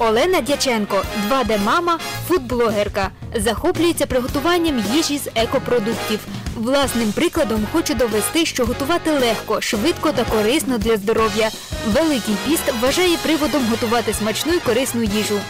Олена Дяченко, 2D-мама, фудблогерка. Захоплюється приготуванням їжі з екопродуктів. Власним прикладом хоче довести, що готувати легко, швидко та корисно для здоров'я. Великий піст вважає приводом готувати смачну і корисну їжу.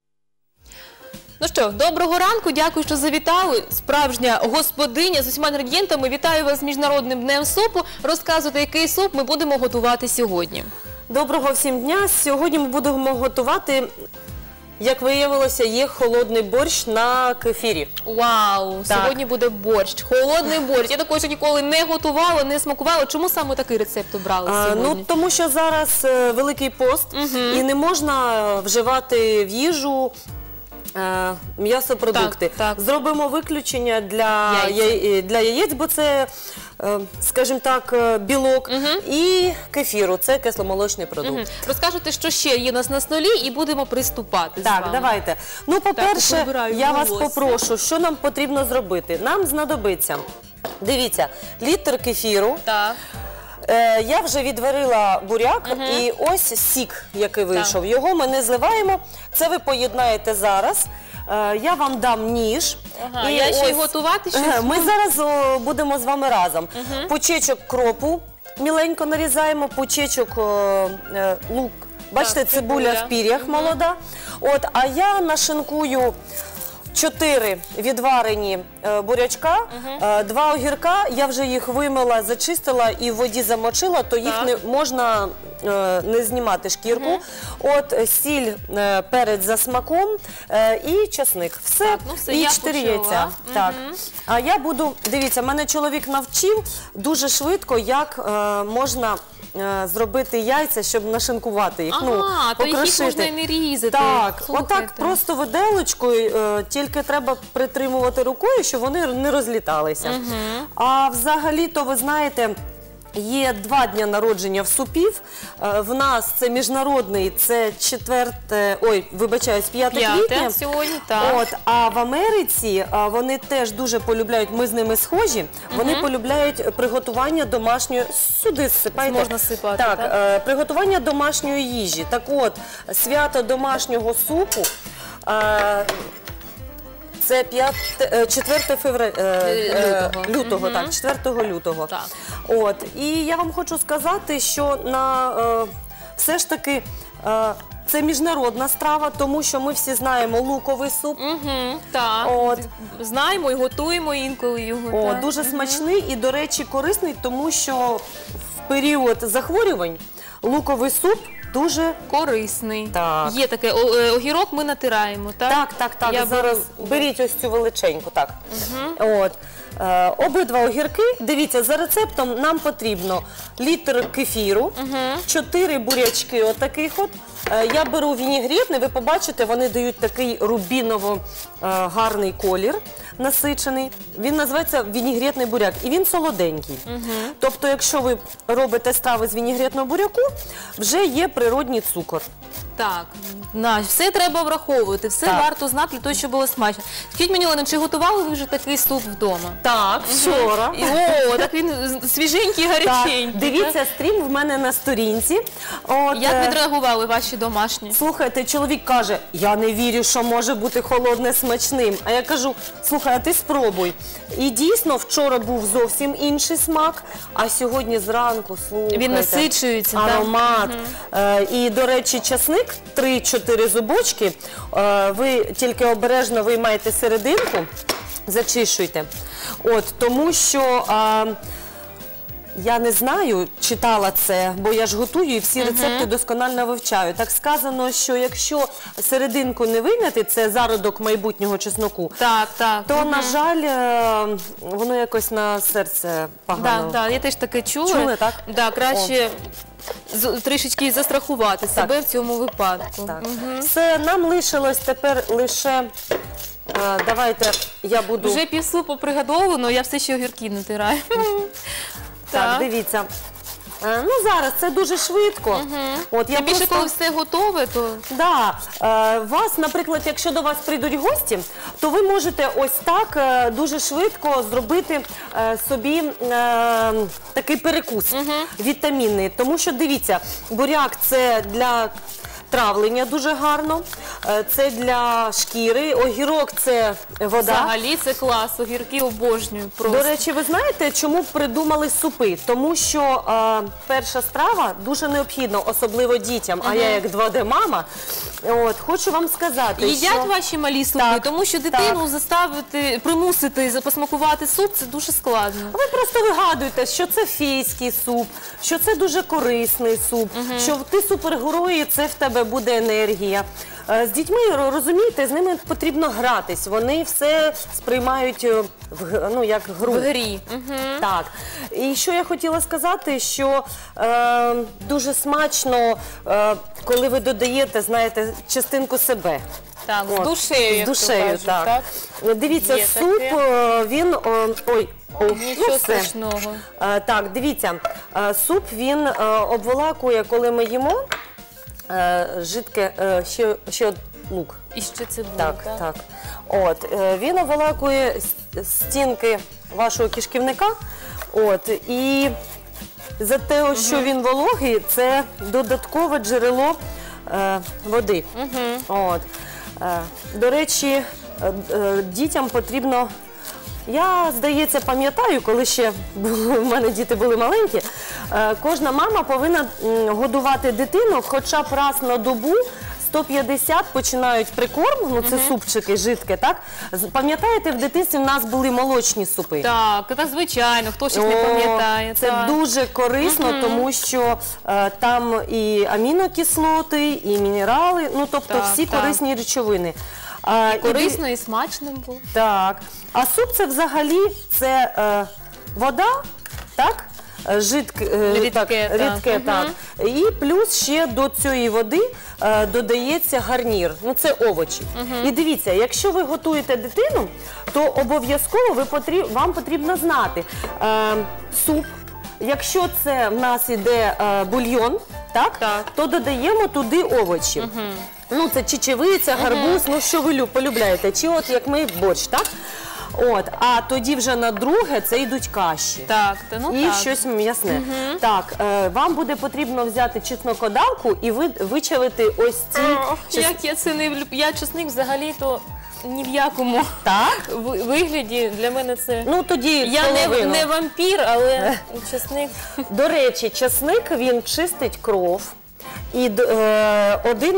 Ну що, доброго ранку, дякую, що завітали. Справжня господиня з усіма інгредієнтами. Вітаю вас з Міжнародним днем супу. Розказуйте, який суп ми будемо готувати сьогодні. Доброго всім дня. Сьогодні ми будемо готувати, як виявилося, є холодний борщ на кефірі. Вау, сьогодні буде борщ, холодний борщ. Я такого ще ніколи не готувала, не смакувала. Чому саме такий рецепт обрали сьогодні? Ну, тому що зараз Великий пост і не можна вживати в їжу м'ясопродукти. Так. Зробимо виключення для яєць, бо це, скажімо так, білок, і кефіру, це кисломолочний продукт. Розкажете, що ще є у нас на столі, і будемо приступати з вами. Так, давайте. Ну, по-перше, я вас попрошу, що нам потрібно зробити. Нам знадобиться, дивіться, літр кефіру. Так. Я вже відварила буряк, і ось сік, який вийшов. Його ми не зливаємо, це ви поєднаєте зараз. Я вам дам ніж. Я ще й готувати щось? Ми зараз будемо з вами разом. Пучечок кропу міленько нарізаємо, пучечок лук. Бачите, цибуля в пір'ях молода. А я нашинкую 4 відварені бурячка, 2 огірка, я вже їх вимила, зачистила і в воді замочила, то їх можна не знімати шкірку. Сіль, перець за смаком і часник. Все, і 4 яйця. А я буду, дивіться, мене чоловік навчив дуже швидко, як можна зробити яйця, щоб нашинкувати їх, то їх можна і не різати. Так, отак просто виделочкою, тільки треба притримувати рукою, щоб вони не розліталися. А взагалі-то, ви знаєте, є 2 дні народження в супів. В нас це міжнародний, це 5 квітня. Сьогодні, так. А в Америці вони теж дуже полюбляють, ми з ними схожі, вони полюбляють приготування домашньої, сюди зсипайте. Можна сипати, так? Приготування домашньої їжі. Так от, свято домашнього супу, це 4 лютого. Так, 4 лютого. І я вам хочу сказати, що все ж таки це міжнародна страва, тому що ми всі знаємо луковий суп. Так, знаємо і готуємо інколи його. Дуже смачний і, до речі, корисний, тому що в період захворювань луковий суп дуже корисний. Є таке, огірок ми натираємо, так? Так. Зараз беріть ось цю величеньку, так. Обидва огірки, дивіться, за рецептом нам потрібно літр кефіру, 4 бурячки отаких от. Я беру вінігретний, ви побачите, вони дають такий рубіново гарний колір, насичений. Він називається вінігретний буряк і він солоденький. Тобто, якщо ви робите страви з вінігретного буряку, вже є природній цукор. Так, все треба враховувати, все варто знати для того, щоб було смачно. Скажіть мені, Олена, чи готували ви вже такий суп вдома? Так, вчора. Так він свіженький, гаряченький. Дивіться, стрім в мене на сторінці. Як відреагували ваші домашні? Слухайте, чоловік каже, я не вірю, що може бути холодне смачним. А я кажу, слухай, а ти спробуй. І дійсно, вчора був зовсім інший смак, а сьогодні зранку, слухайте. Він насичується, аромат. І, до речі, часник, 3-4 зубочки, ви тільки обережно виймаєте серединку, зачищуйте. Тому що я не знаю, читала це, бо я ж готую і всі рецепти досконально вивчаю. Так сказано, що якщо серединку не вийняти, це зародок майбутнього чесноку, то, на жаль, воно якось на серце погано. Так, я теж таке чула. Чули, так? Так, краще трішечки застрахувати себе в цьому випадку. Все, нам лишилось тепер лише... Давайте я буду... Вже півсупу приготовлено, я все ще огірки натираю. Так, дивіться. Ну, зараз це дуже швидко. Тим більше, коли все готове, то... Так. Вас, наприклад, якщо до вас прийдуть гості, то ви можете ось так дуже швидко зробити собі такий перекус вітамінний. Тому що, дивіться, буряк – це для травлення дуже гарно. Це для шкіри. Огірок – це вода. Взагалі це клас, огірки обожнюю просто. До речі, ви знаєте, чому придумали супи? Тому що перша страва дуже необхідна, особливо дітям. А я як 2D-мама, хочу вам сказати, Їдять ваші малі супи, Так, тому що дитину заставити, примусити посмакувати суп – це дуже складно. Ви просто вигадуєте, що це фейський суп, що це дуже корисний суп, що ти супергерої, це в тебе буде енергія. З дітьми, розумієте, з ними потрібно гратись, вони все сприймають як гру. В грі. Так. І що я хотіла сказати, що дуже смачно, коли ви додаєте, знаєте, частинку себе. Так, з душею, як З душею, кажуть, так. Дивіться, Є суп, таке. він, Нічого все. страшного. Так, дивіться, суп, він обволакує, коли ми їмо, жидке, ще лук. І ще цибуля, Так, так. Він обволакує стінки вашого кишківника, і за те, що він вологий, це додаткове джерело води. До речі, дітям потрібно, я, здається, пам'ятаю, коли ще в мене діти були маленькі, кожна мама повинна годувати дитину хоча б раз на добу, 150 починають прикорм, це супчики жидке, так? Пам'ятаєте, в дитинстві в нас були молочні супи? Так, звичайно, хто щось не пам'ятає. Це так. дуже корисно, тому що там і амінокислоти, і мінерали, тобто Так, всі так. корисні речовини. Корисно і смачним було. Так. А суп це взагалі вода, так? Рідке, так. І плюс ще до цієї води додається гарнір. Це овочі. І дивіться, якщо ви готуєте дитину, то обов'язково вам потрібно знати суп. Якщо це в нас іде бульйон, так, то додаємо туди овочі. Це чечевиця, гарбуз, що ви полюбляєте. Чи як ми борщ, так? А тоді вже на друге це йдуть каші. Так, і щось м'ясне. Так, вам буде потрібно взяти чеснокодавку і вичавити ось ці... Як я це не люблю. Я чесник взагалі-то ні в якому вигляді. Для мене це... тоді я не вампір, але чесник... До речі, чесник, він чистить кров. І один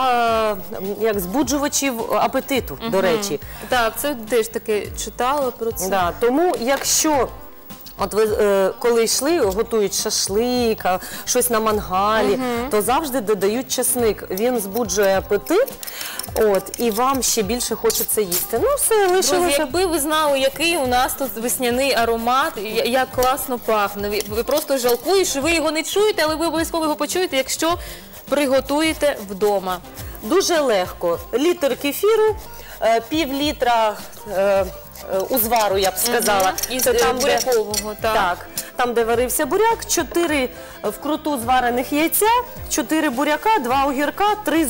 із збуджувачів апетиту, до речі. Так, це теж таке читала про це. Тому, якщо ви коли йшли, готують шашлик, щось на мангалі, то завжди додають чесник. Він збуджує апетит, і вам ще більше хочеться їсти. Все, лишилося. Друзі, якби ви знали, який у нас тут весняний аромат, як класно пахне. Ви просто жалкуєте, що ви його не чуєте, але ви обов'язково його почуєте, якщо приготуєте вдома. Дуже легко. Літр кефіру, пів-літра узвару, я б сказала. Із бурякового, так. Там, де варився буряк, 4 вкруту зварених яйця, 4 буряка, 2 огірка,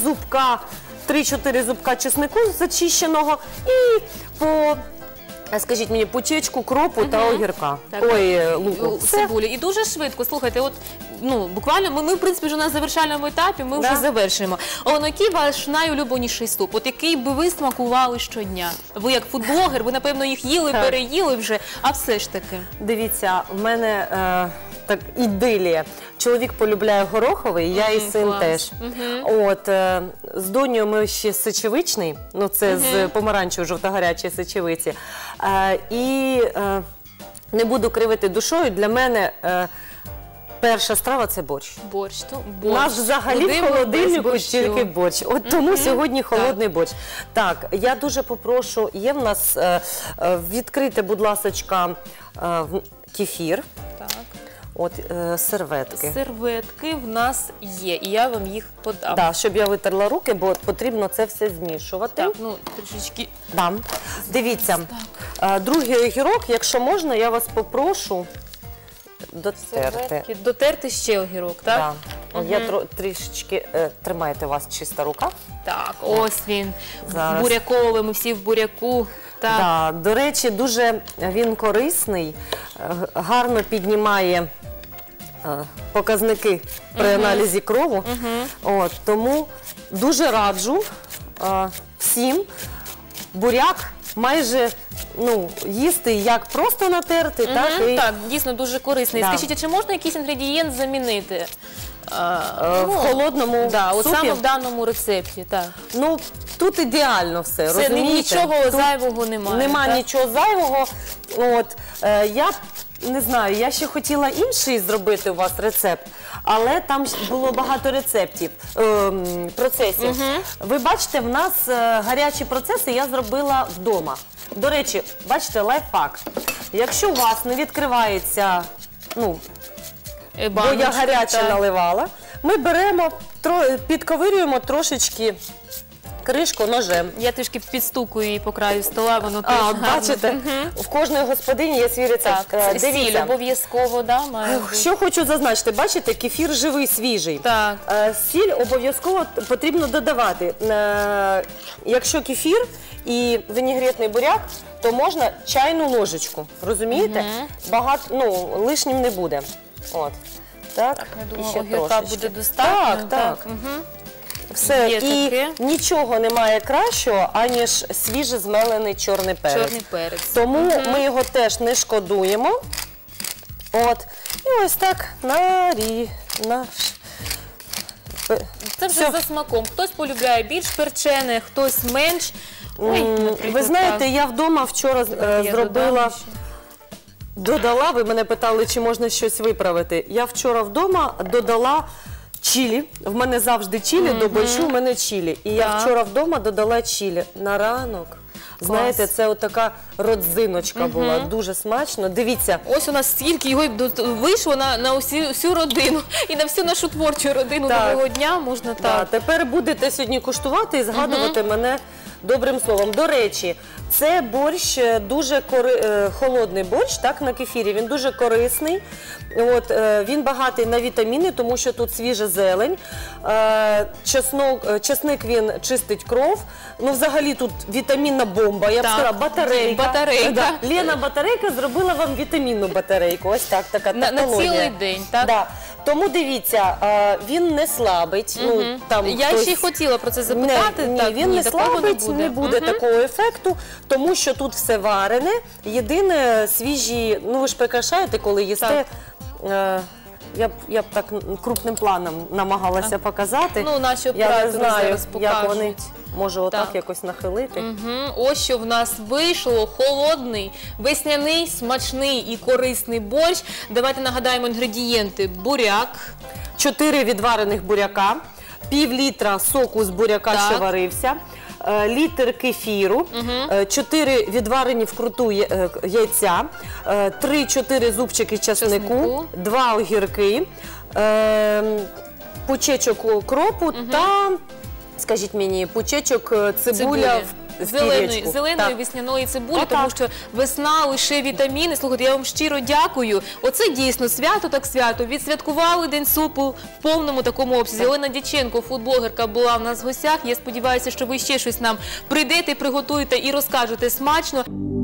3-4 зубка чеснику зачищеного і скажіть мені, пучечку кропу та огірка. Луку. Цибулі. І дуже швидко, слухайте, буквально, ми в принципі вже на завершальному етапі, ми вже завершуємо. Який ваш найулюбленіший суп? Який би ви смакували щодня? Ви як фудблогер, ви, напевно, їх їли, переїли вже, а все ж таки. Дивіться, в мене так ідилія. Чоловік полюбляє гороховий, я і син теж. З донею ми ще сечевичний, це з помаранчевої жовто-гарячої сечевиці. І не буду кривити душою, для мене перша страва – це борщ. Борщ. У нас взагалі в холодильнику тільки борщ. Тому сьогодні холодний борщ. Так, я дуже попрошу, є в нас, відкрити, будь ласочка, кефір. Так. Серветки. Серветки в нас є, і я вам їх подам. Так, щоб я витерла руки, бо потрібно це все змішувати. Так, трішечки. Дивіться, другий огірок, якщо можна, я вас попрошу дотерти. Дотерти ще огірок, так? Так. Я трішечки, тримайте, у вас чиста рука. Так, ось він, буряковий, ми всі в буряку. Так. До речі, дуже він корисний, гарно піднімає показники при аналізі крову. От, тому дуже раджу всім буряк майже їсти як просто натерти, так і Так, дійсно дуже корисний. Да. Скажіть, а чи можна якийсь інгредієнт замінити? в холодному От супі. саме в даному рецепті, так. Ну, тут ідеально все, Все, розумієте? нічого Тут зайвого немає. Нема так? нічого зайвого. От, я не знаю, я ще хотіла інший зробити у вас рецепт, але там було багато процесів. Ви бачите, в нас гарячі процеси я зробила вдома. До речі, бачите, лайфхак. Якщо у вас не відкривається, бо я Баночка, гаряче так. наливала, ми беремо, підковирюємо трошечки кришку ножем. Я трішки підстукую її по краю стола, воно теж гарно. Бачите, в кожної господині є свій рецепт. Так, сіль Дивіться, обов'язково, да, має бути. що хочу зазначити, бачите, кефір живий, свіжий. Так. Сіль обов'язково потрібно додавати. Якщо кефір і вінігретний буряк, то можна чайну ложечку, розумієте? Лишнім не буде. От. Так, Я і думаю, ще огірка трошечки. буде достатньо. Так. Мгм. Все, Є і таке. нічого немає кращого, аніж свіже змелений чорний перець. Чорний перець. Тому ми його теж не шкодуємо. От. І ось так Це вже Все. за смаком. Хтось полюбляє більш перчене, хтось менш. Ой, наприклад, Ви знаєте, так. я вдома вчора Я зробила, додам ще. додала, ви мене питали, чи можна щось виправити. Я вчора вдома додала чилі. В мене завжди чилі, до борщу в мене чилі. І я Так. вчора вдома додала чилі на ранок. Знаєте, це отака родзиночка була, дуже смачно. Дивіться, Ось у нас стільки його вийшло на всю родину і на всю нашу творчу родину Так. нового дня можна да, так. тепер будете сьогодні куштувати і згадувати мене добрим словом. До речі, це борщ дуже холодний борщ, так, на кефірі. Він дуже корисний. От, він багатий на вітаміни, тому що тут свіжа зелень. Чесник він чистить кров. Ну, взагалі тут вітамінна бомба, я б Так. сказала, батарейка. Батарейка. Да. Лена Батарейка зробила вам вітамінну батарейку. Ось так, така На технологія. цілий день, так? Да. Тому дивіться, він не слабить. Ну, там Я хтось- ще й хотіла про це запитати. ні, так, він не такого слабить, не буде такого ефекту, тому що тут все варене. Єдине, свіжі, ви ж прикрашаєте, коли їсте. Я б так крупним планом намагалася показати. Ну, наші Я не оператори знаю, зараз як вони, покажуть. може отак Так. якось нахилити. Ось що в нас вийшло. Холодний, весняний, смачний і корисний борщ. Давайте нагадаємо інгредієнти. Буряк. 4 відварених буряка, пів-літра соку з буряка, Так. що варився, літр кефіру, 4 відварені вкруту яйця, 3-4 зубчики часнику, 2 огірки, пучечок укропу та, скажіть мені, пучечок цибуля в пір'ячку. Зеленої Так. весняної цибулі, Отак. тому що весна лише вітаміни. Слухайте, я вам щиро дякую. Оце дійсно свято так свято. Відсвяткували День супу в повному такому обсязі. Олена Дяченко, фудблогерка, була в нас в гостях. Я сподіваюся, що ви ще щось нам прийдете, приготуєте і розкажете смачно.